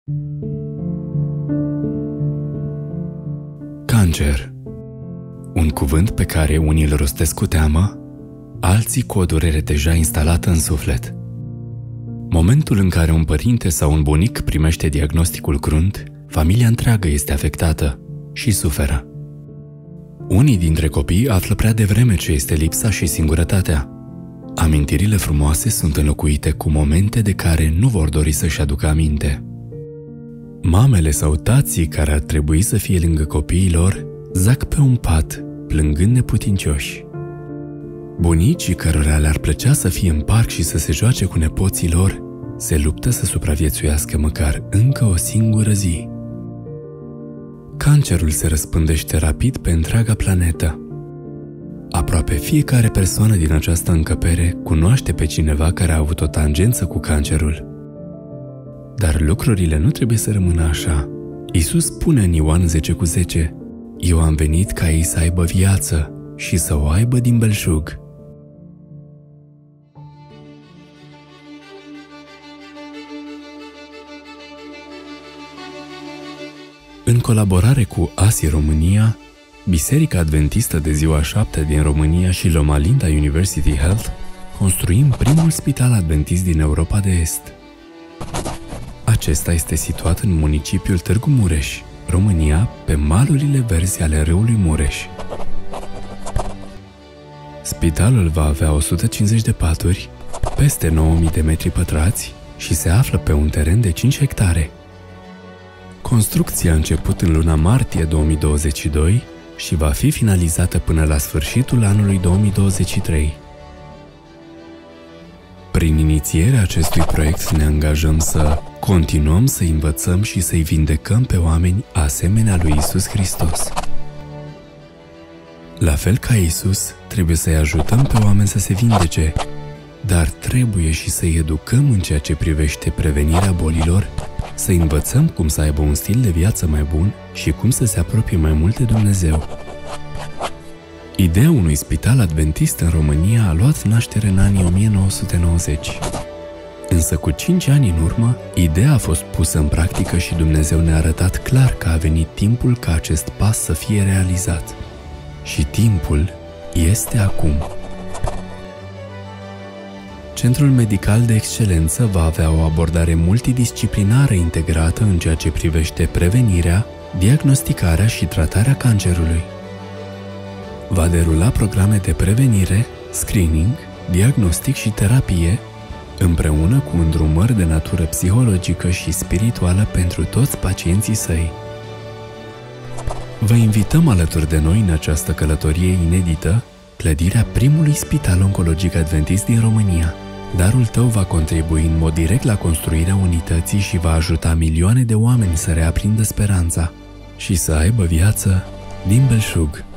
Cancer. Un cuvânt pe care unii îl rostesc cu teamă, alții cu o durere deja instalată în suflet. Momentul în care un părinte sau un bunic primește diagnosticul crunt, familia întreagă este afectată și suferă. Unii dintre copii află prea devreme ce este lipsa și singurătatea. Amintirile frumoase sunt înlocuite cu momente de care nu vor dori să-și aducă aminte. Mamele sau tații care ar trebui să fie lângă copiilor zac pe un pat, plângând neputincioși. Bunicii cărora le-ar plăcea să fie în parc și să se joace cu nepoții lor se luptă să supraviețuiască măcar încă o singură zi. Cancerul se răspândește rapid pe întreaga planetă. Aproape fiecare persoană din această încăpere cunoaște pe cineva care a avut o tangență cu cancerul. Dar lucrurile nu trebuie să rămână așa. Iisus spune în Ioan 10:10: Eu am venit ca ei să aibă viață și să o aibă din belșug. În colaborare cu ASI România, Biserica Adventistă de Ziua 7 din România și Loma Linda University Health construim primul spital adventist din Europa de Est. Acesta este situat în municipiul Târgu Mureș, România, pe malurile verzi ale râului Mureș. Spitalul va avea 150 de paturi, peste 9000 de metri pătrați și se află pe un teren de 5 hectare. Construcția a început în luna martie 2022 și va fi finalizată până la sfârșitul anului 2023. Prin inițierea acestui proiect ne angajăm să continuăm să învățăm și să-i vindecăm pe oameni asemenea lui Iisus Hristos. La fel ca Iisus, trebuie să-i ajutăm pe oameni să se vindece, dar trebuie și să-i educăm în ceea ce privește prevenirea bolilor, să învățăm cum să aibă un stil de viață mai bun și cum să se apropie mai mult de Dumnezeu. Ideea unui spital adventist în România a luat naștere în anii 1990. Însă cu 5 ani în urmă, ideea a fost pusă în practică și Dumnezeu ne-a arătat clar că a venit timpul ca acest pas să fie realizat. Și timpul este acum. Centrul Medical de Excelență va avea o abordare multidisciplinară integrată în ceea ce privește prevenirea, diagnosticarea și tratarea cancerului. Va derula programe de prevenire, screening, diagnostic și terapie, împreună cu îndrumări de natură psihologică și spirituală pentru toți pacienții săi. Vă invităm alături de noi în această călătorie inedită, clădirea primului spital oncologic adventist din România. Darul tău va contribui în mod direct la construirea unității și va ajuta milioane de oameni să reaprindă speranța și să aibă viață din belșug.